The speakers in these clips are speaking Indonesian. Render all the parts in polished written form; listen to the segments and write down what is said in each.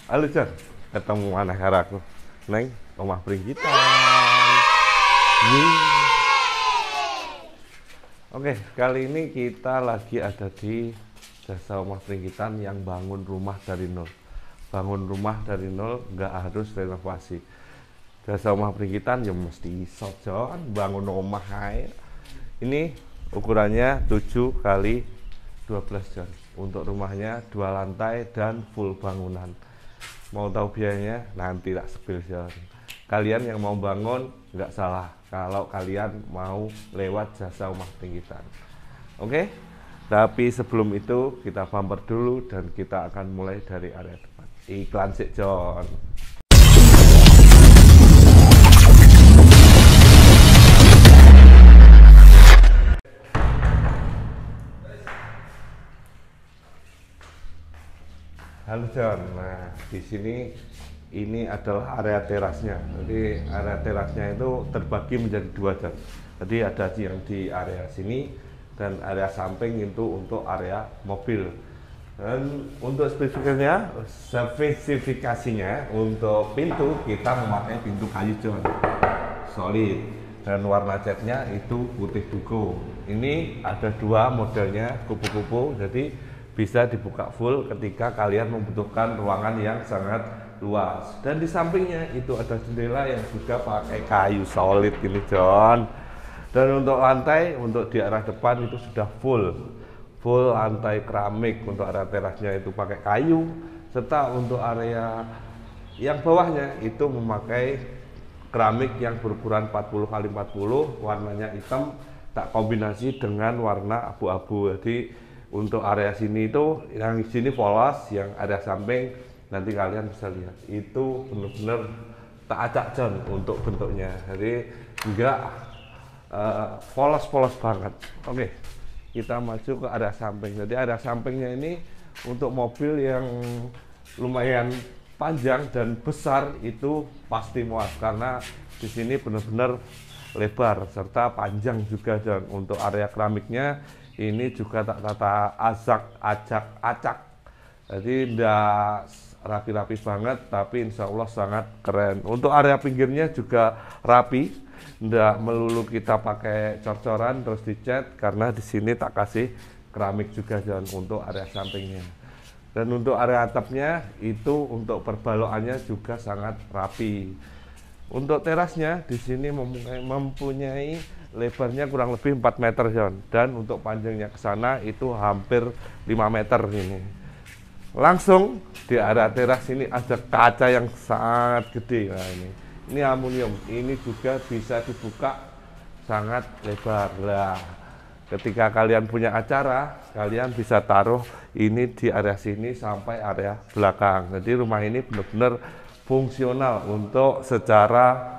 Halo Jon, ketemu anak karaku neng omah Pringgitan. Oke, kali ini kita lagi ada di Jasa Omah Pringgitan yang bangun rumah dari nol. Bangun rumah dari nol nggak harus renovasi. Jasa Omah Pringgitan ya mesti iso Jon, bangun rumah aja. Ini ukurannya 7 kali 12 Jon. Untuk rumahnya 2 lantai dan full bangunan. Mau tahu biayanya? Nanti tak spill Jon. Kalian yang mau bangun nggak salah kalau kalian mau lewat Jasa Omah Pringgitan. Oke? Tapi sebelum itu kita bumper dulu dan kita akan mulai dari area depan. Iklan sih Jon. Halo Jon. Nah, di sini ini adalah area terasnya. Jadi area terasnya itu terbagi menjadi 2 Jon. Jadi ada yang di area sini dan area samping itu untuk area mobil. Dan untuk spesifikasinya untuk pintu kita memakai pintu kayu Jon, solid, dan warna catnya itu putih duku. Ini ada 2 modelnya kupu-kupu, jadi bisa dibuka full ketika kalian membutuhkan ruangan yang sangat luas. Dan di sampingnya itu ada jendela yang juga pakai kayu solid ini Jon. Dan untuk lantai, untuk di arah depan itu sudah full lantai keramik. Untuk area terasnya itu pakai kayu, serta untuk area yang bawahnya itu memakai keramik yang berukuran 40 x 40, warnanya hitam, tak kombinasi dengan warna abu-abu. Jadi untuk area sini itu yang sini polos, yang area samping nanti kalian bisa lihat itu benar-benar tak acak Jon untuk bentuknya. Jadi enggak polos-polos banget. Oke, kita maju ke area samping. Jadi area sampingnya ini untuk mobil yang lumayan panjang dan besar itu pasti muat karena di sini benar-benar lebar serta panjang juga Jon. Untuk area keramiknya ini juga tak tata acak, jadi tidak rapi-rapi banget, tapi insya Allah sangat keren. Untuk area pinggirnya juga rapi, tidak melulu kita pakai cor-coran terus dicat, karena di sini tak kasih keramik juga Jon untuk area sampingnya. Dan untuk area atapnya itu untuk perbalokannya juga sangat rapi. Untuk terasnya di sini mempunyai lebarnya kurang lebih 4 meter Jon, dan untuk panjangnya ke sana itu hampir 5 meter ini. Langsung di area teras ini ada kaca yang sangat gede. Nah, ini aluminium, ini juga bisa dibuka sangat lebar. Lah, ketika kalian punya acara, kalian bisa taruh ini di area sini sampai area belakang. Jadi rumah ini benar-benar fungsional untuk secara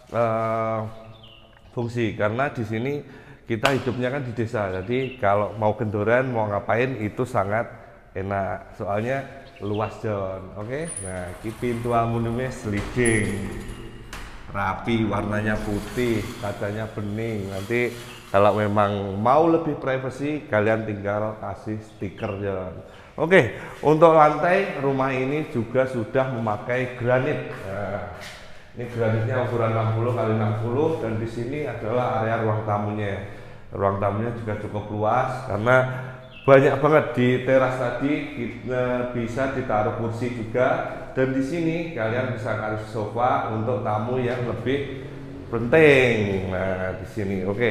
fungsi, karena di sini kita hidupnya kan di desa. Jadi kalau mau kendoran, mau ngapain itu sangat enak, soalnya luas Jon. Oke, nah ini pintu aluminiumnya sliding, rapi, warnanya putih, kacanya bening. Nanti kalau memang mau lebih privacy, kalian tinggal kasih stiker Jon. Oke, untuk lantai rumah ini juga sudah memakai granit. Nah, ini granitnya ukuran 60 x 60, dan di sini adalah area ruang tamunya. Ruang tamunya juga cukup luas karena banyak banget. Di teras tadi kita bisa ditaruh kursi juga, dan di sini kalian bisa kasih sofa untuk tamu yang lebih penting. Nah, di sini oke.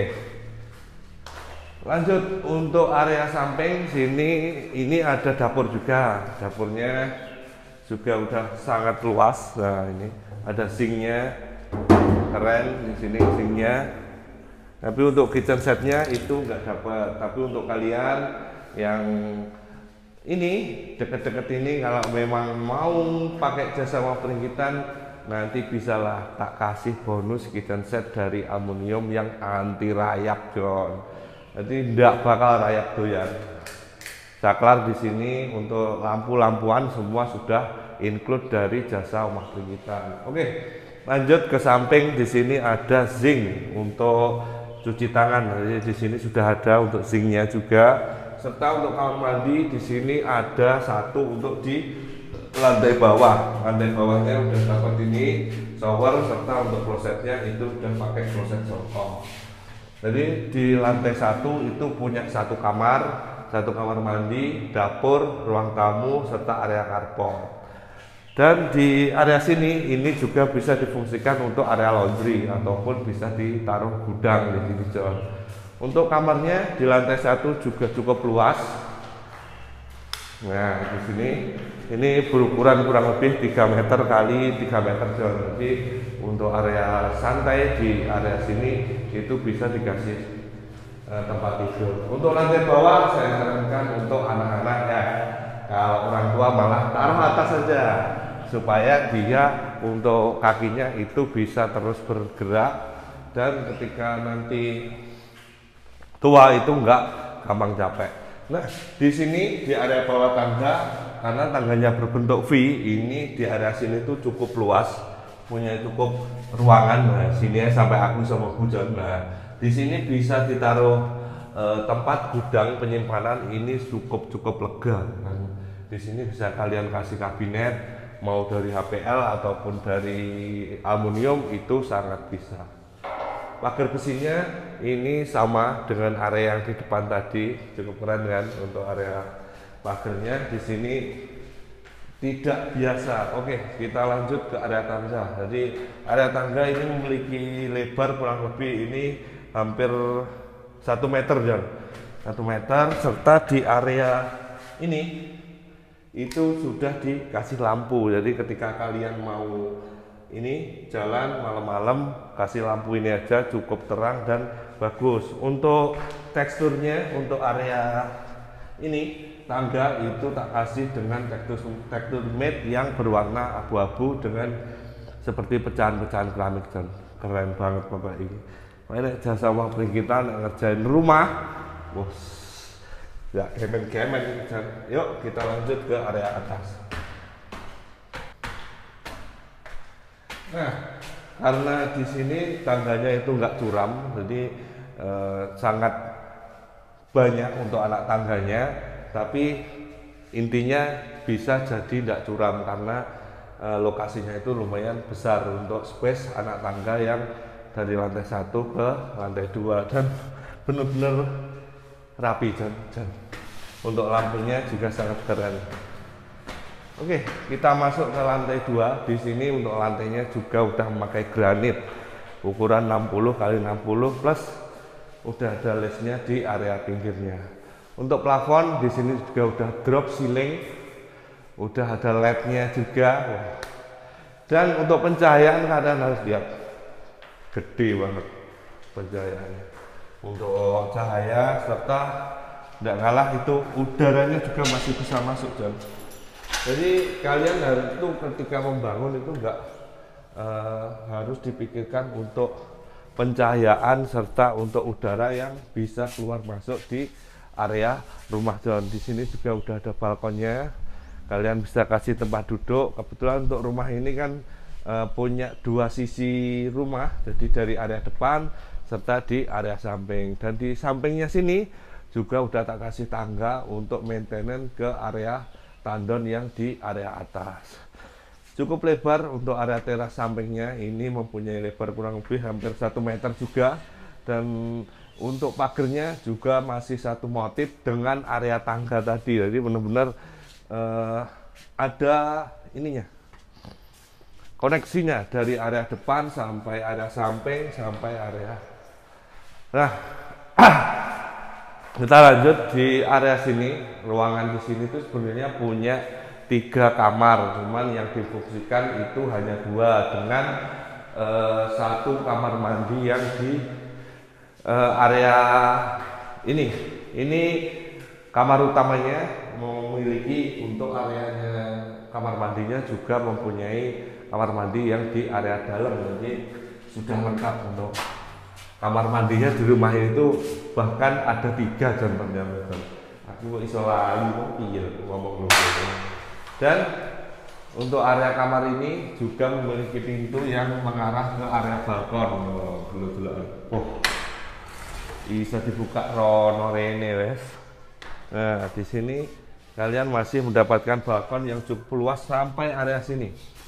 Lanjut untuk area samping sini, ini ada dapur juga. Dapurnya juga udah sangat luas. Nah, ini ada sinknya, keren di sini sinknya. Tapi untuk kitchen setnya itu nggak dapat. Tapi untuk kalian yang ini deket-deket ini, kalau memang mau pakai Jasa Omah Pringgitan, nanti bisalah tak kasih bonus kitchen set dari aluminium yang anti rayap Jon. Jadi tidak bakal rayap doyan. Saklar di sini untuk lampu-lampuan semua sudah include dari Jasa Omah Pringgitan. Oke, lanjut ke samping. Di sini ada zinc untuk cuci tangan. Jadi di sini sudah ada untuk zincnya juga. Serta untuk kamar mandi di sini ada satu untuk di lantai bawahnya udah dapat ini shower serta untuk klosetnya itu udah pakai kloset songkok. Jadi di lantai 1 itu punya satu kamar mandi, dapur, ruang tamu serta area carport. Dan di area sini ini juga bisa difungsikan untuk area laundry ataupun bisa ditaruh gudang di sini, John. Untuk kamarnya di lantai 1 juga cukup luas. Nah, di sini ini berukuran kurang lebih 3 meter kali 3 meter, John. Jadi untuk area santai di area sini itu bisa dikasih tempat tidur. Untuk lantai bawah saya sarankan untuk anak-anak ya. Kalau orang tua malah taruh atas saja supaya dia untuk kakinya itu bisa terus bergerak dan ketika nanti tua itu enggak gampang capek. Nah, di sini di area bawah tangga, karena tangganya berbentuk V, ini di area sini tuh cukup luas, punya cukup ruangan. Nah, sini sampai aku sama hujan. Nah, di sini bisa ditaruh tempat gudang penyimpanan, ini cukup lega. Nah, di sini bisa kalian kasih kabinet, mau dari HPL ataupun dari aluminium itu sangat bisa. Pagar besinya ini sama dengan area yang di depan tadi, cukup keren kan untuk area pagarnya. Di sini tidak biasa. Oke, kita lanjut ke area tangga. Jadi area tangga ini memiliki lebar kurang lebih ini hampir 1 meter, John. 1 meter, serta di area ini itu sudah dikasih lampu. Jadi ketika kalian mau ini jalan malam-malam, kasih lampu ini aja cukup terang dan bagus. Untuk teksturnya, untuk area ini tangga itu tak kasih dengan tekstur matte yang berwarna abu-abu dengan seperti pecahan-pecahan keramik, dan keren banget Bapak ini. Makanya jasa pabrik kita ngerjain rumah, bos ya kemen-kemen. Yuk kita lanjut ke area atas. Nah, karena di sini tangganya itu nggak curam, jadi sangat banyak untuk anak tangganya. Tapi intinya bisa jadi tidak curam karena lokasinya itu lumayan besar untuk space anak tangga yang dari lantai 1 ke lantai 2 dan benar-benar rapi, Jan. Untuk lampunya juga sangat keren. Oke, kita masuk ke lantai 2. Di sini untuk lantainya juga udah memakai granit ukuran 60 x 60 plus udah ada lesnya di area pinggirnya. Untuk plafon di sini juga udah drop ceiling, udah ada LED-nya juga. Dan untuk pencahayaan kalian harus lihat, gede banget pencahayaannya. Untuk cahaya serta tidak kalah itu udaranya juga masih bisa masuk, John. Jadi kalian harus itu ketika membangun itu enggak harus dipikirkan untuk pencahayaan serta untuk udara yang bisa keluar masuk di area rumah, John. Di sini juga udah ada balkonnya, kalian bisa kasih tempat duduk. Kebetulan untuk rumah ini kan punya 2 sisi rumah, jadi dari area depan serta di area samping. Dan di sampingnya sini juga udah tak kasih tangga untuk maintenance ke area tandon yang di area atas. Cukup lebar untuk area teras sampingnya, ini mempunyai lebar kurang lebih hampir 1 meter juga. Dan untuk pagernya juga masih satu motif dengan area tangga tadi. Jadi benar-benar ada ininya, koneksinya dari area depan sampai area samping sampai area. Nah, kita lanjut di area sini. Ruangan di sini tuh sebenarnya punya 3 kamar, cuman yang difungsikan itu hanya 2 dengan 1 kamar mandi yang di area ini. Ini kamar utamanya memiliki untuk areanya kamar mandinya juga mempunyai kamar mandi yang di area dalam. Jadi sudah lengkap untuk kamar mandinya di rumah itu, bahkan ada 3 contohnya. Aku iso lali ngomong lu. Dan untuk area kamar ini juga memiliki pintu yang mengarah ke area balkon. Bisa dibuka rono rene wes. Nah, di sini kalian masih mendapatkan balkon yang cukup luas sampai area sini.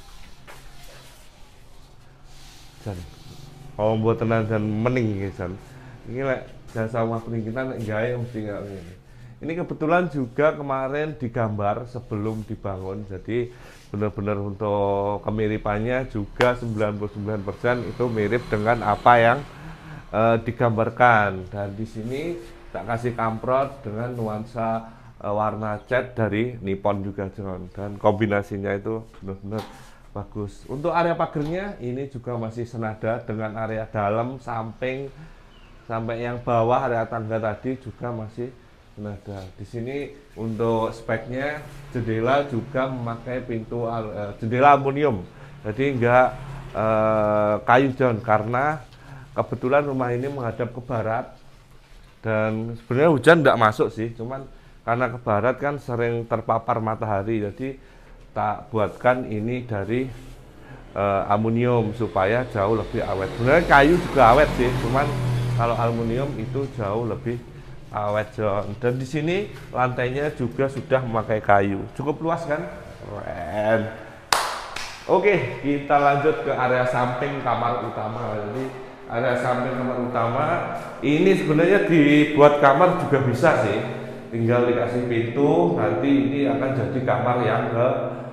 Dan kalau buat tenang dan mening gitu. Ini jasa rumah peringkitan enggak mesti enggak ini. Ini kebetulan juga kemarin digambar sebelum dibangun, jadi benar-benar untuk kemiripannya juga 99% itu mirip dengan apa yang digambarkan. Dan di sini tak kasih kamprot dengan nuansa warna cat dari Nippon juga, John. Dan kombinasinya itu benar-benar bagus. Untuk area pagernya ini juga masih senada dengan area dalam, samping, sampai yang bawah area tangga tadi juga masih senada. Di sini untuk speknya jendela juga memakai pintu jendela aluminium, jadi enggak kayu, John, karena kebetulan rumah ini menghadap ke barat dan sebenarnya hujan enggak masuk sih, cuman karena ke barat kan sering terpapar matahari, jadi tak buatkan ini dari aluminium supaya jauh lebih awet. Sebenarnya kayu juga awet sih, cuman kalau aluminium itu jauh lebih awet, John. Dan di sini lantainya juga sudah memakai kayu. Cukup luas kan? Keren. Oke, kita lanjut ke area samping kamar utama. Jadi area samping kamar utama ini sebenarnya dibuat kamar juga bisa sih. Tinggal dikasih pintu, nanti ini akan jadi kamar yang ke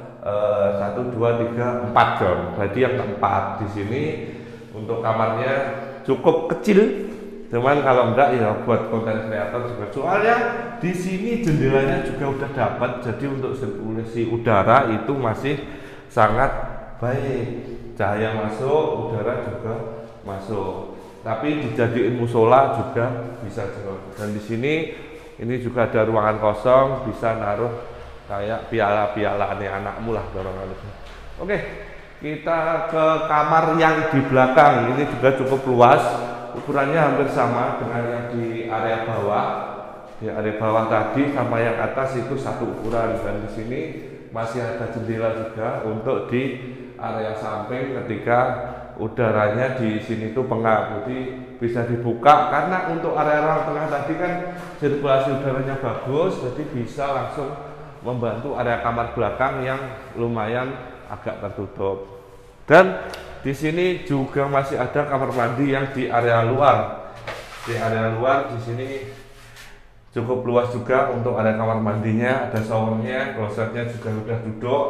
1, 2, 3, 4, John. Jadi yang keempat di sini untuk kamarnya cukup kecil, cuman kalau enggak ya buat konten kreator juga. Soalnya di sini jendelanya juga udah dapat, jadi untuk sirkulasi udara itu masih sangat baik. Cahaya masuk, udara juga masuk. Tapi dijadiin musola juga bisa, John. Dan di sini ini juga ada ruangan kosong, bisa naruh kayak piala-piala aneh anakmu lah barangkali. Oke, kita ke kamar yang di belakang. Ini juga cukup luas, ukurannya hampir sama dengan yang di area bawah. Di area bawah tadi sama yang atas itu satu ukuran, dan di sini masih ada jendela juga untuk di area samping ketika udaranya di sini tuh pengap, jadi bisa dibuka. Karena untuk area ruang tengah tadi kan sirkulasi udaranya bagus, jadi bisa langsung membantu area kamar belakang yang lumayan agak tertutup. Dan di sini juga masih ada kamar mandi yang di area luar. Di area luar di sini cukup luas juga untuk area kamar mandinya, ada showernya, klosetnya juga udah duduk.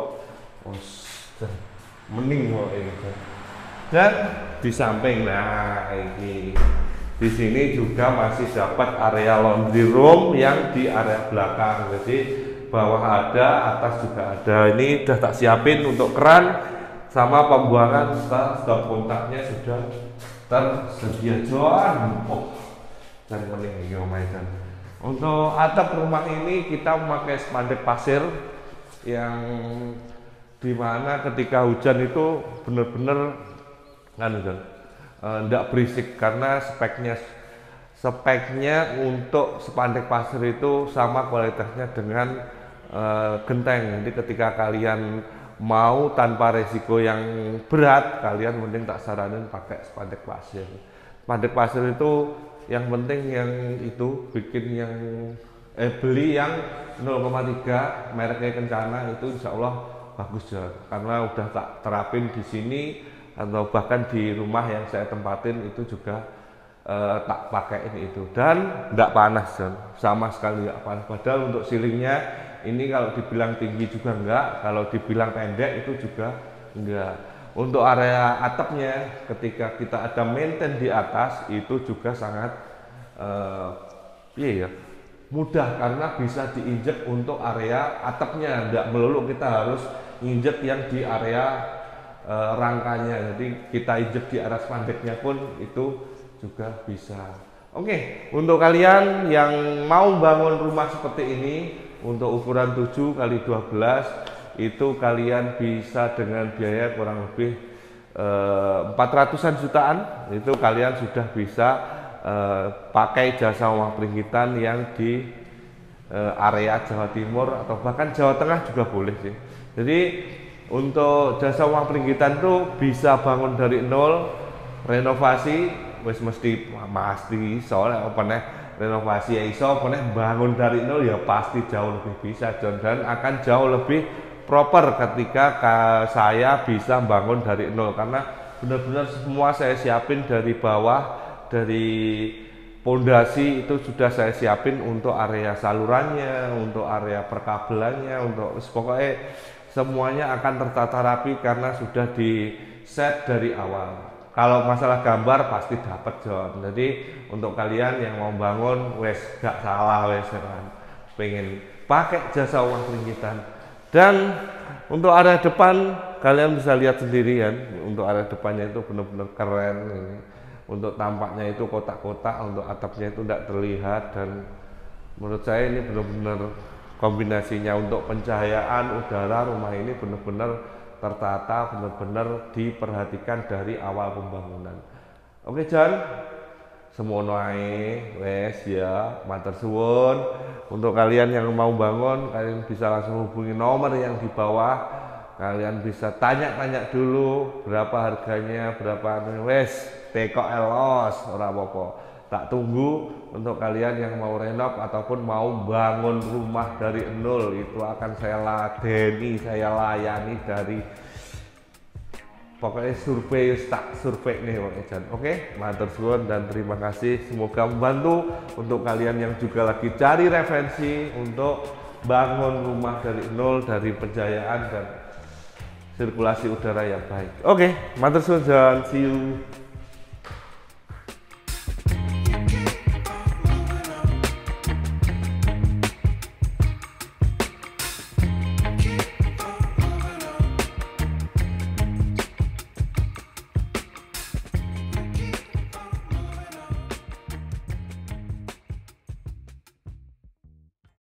Mending kok ini. Dan di samping, nah ini di sini juga masih dapat area laundry room yang di area belakang. Jadi bawah ada, atas juga ada. Ini udah tak siapin untuk keran sama pembuangan, stop kontaknya sudah tersedia, John. Dan mending mainan. Untuk atap rumah ini kita memakai spandek pasir yang dimana ketika hujan itu benar-benar enggak berisik, karena speknya untuk spandek pasir itu sama kualitasnya dengan genteng. Jadi ketika kalian mau tanpa resiko yang berat, kalian mending tak saranin pakai spandek pasir. Spandek pasir itu yang penting yang itu bikin yang beli yang 0,3 mereknya Kencana itu insya Allah bagus ya, karena udah tak terapin di sini atau bahkan di rumah yang saya tempatin itu juga tak pakai ini itu, dan nggak panas, John. Sama sekali nggak panas. Padahal untuk ceilingnya ini kalau dibilang tinggi juga enggak, kalau dibilang pendek itu juga enggak. Untuk area atapnya ketika kita ada maintain di atas itu juga sangat mudah, karena bisa diinjek untuk area atapnya, enggak melulu kita harus injek yang di area rangkanya. Jadi kita injek di area spandeknya pun itu juga bisa. Oke, untuk kalian yang mau bangun rumah seperti ini untuk ukuran 7x12 itu kalian bisa dengan biaya kurang lebih 400-an jutaan. Itu kalian sudah bisa pakai jasa rumah peringkitan yang di area Jawa Timur atau bahkan Jawa Tengah juga boleh sih. Jadi untuk jasa rumah peringkitan tuh bisa bangun dari nol, renovasi wis mesti soalnya apa nih renovasi ya iso, boleh bangun dari nol ya pasti jauh lebih bisa John, dan akan jauh lebih proper ketika saya bisa bangun dari nol, karena benar-benar semua saya siapin dari bawah, dari pondasi itu sudah saya siapin untuk area salurannya, untuk area perkabelannya, untuk pokoknya semuanya akan tertata rapi karena sudah di set dari awal. Kalau masalah gambar pasti dapat John. Jadi untuk kalian yang mau bangun wes gak salah wes kan, pengen pakai jasa uang ringkitan. Dan untuk area depan kalian bisa lihat sendiri kan, untuk area depannya itu benar-benar keren ini. Untuk tampaknya itu kotak-kotak, untuk atapnya itu tidak terlihat, dan menurut saya ini benar-benar kombinasinya untuk pencahayaan udara rumah ini benar-benar tertata, benar-benar diperhatikan dari awal pembangunan. Oke John, semono ae wes ya, matur suwun. Untuk kalian yang mau bangun, kalian bisa langsung hubungi nomor yang di bawah. Kalian bisa tanya-tanya dulu berapa harganya, berapa wes teko elos ora apa-apa. Tak tunggu untuk kalian yang mau renov ataupun mau bangun rumah dari nol, itu akan saya ladeni, saya layani dari pokoknya survei, tak survei nih Bang Ejan. Oke, matur suwun dan terima kasih, semoga membantu untuk kalian yang juga lagi cari referensi untuk bangun rumah dari nol, dari pencahayaan dan sirkulasi udara yang baik. Oke, matur suwun, see you.